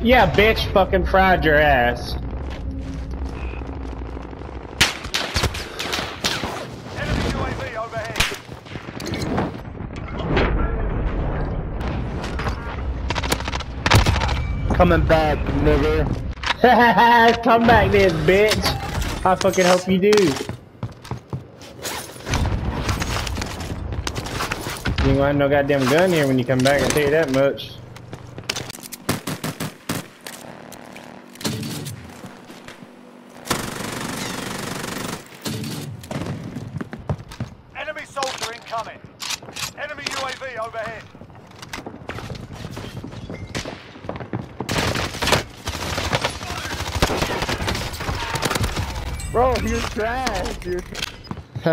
Yeah, bitch, fucking fried your ass. Enemy UAV overhead. Coming back, nigga. Come back then, bitch. I fucking hope you do. You ain't gonna have no goddamn gun here when you come back, I tell you that much. Enemy soldier incoming. Enemy UAV overhead. Bro, you're trash, dude. I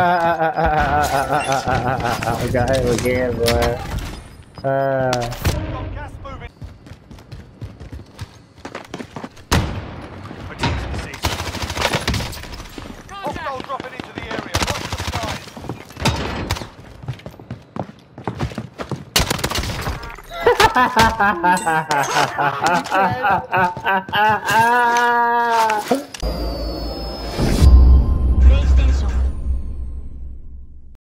got him again, boy. Got gas moving. Hostile dropping into the area. Watch the skies.